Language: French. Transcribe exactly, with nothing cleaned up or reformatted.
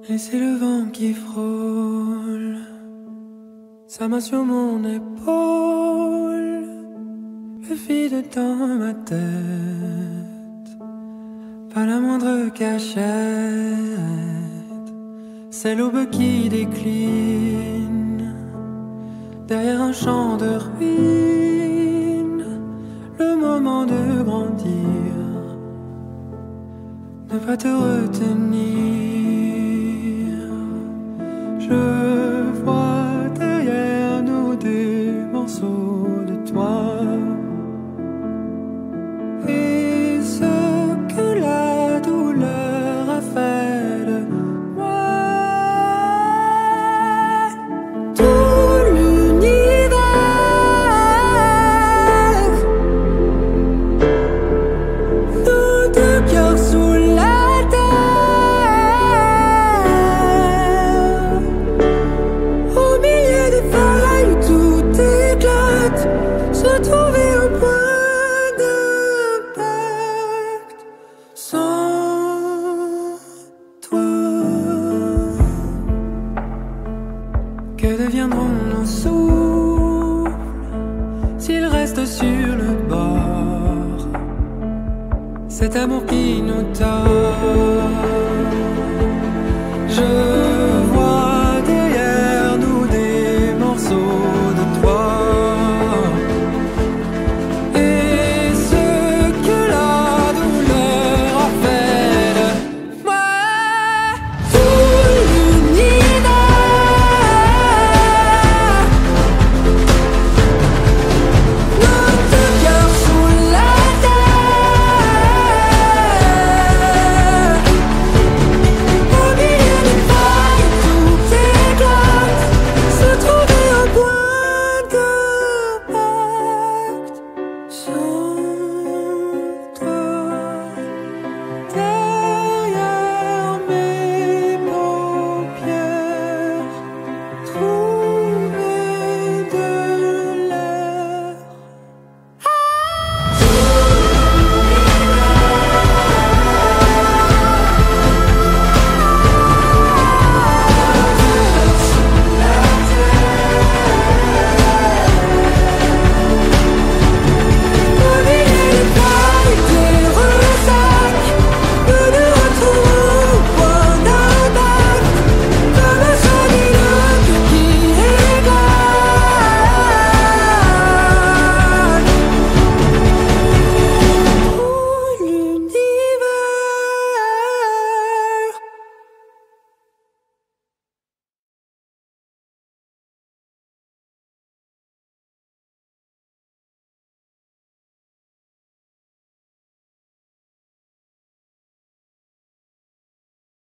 Et c'est le vent qui frôle sa main sur mon épaule, le vide dans ma tête, pas la moindre cachette. C'est l'aube qui décline derrière un champ de ruines, le moment de grandir, ne pas te retenir. Je vois derrière nous des morceaux de toi, et ce que la douleur a fait de moi. Tout l'univers, nos deux cœurs sous la se trouver un point d'impact sans toi. Que deviendront nos souffles s'ils restent sur le bord? Cet amour qui nous tord.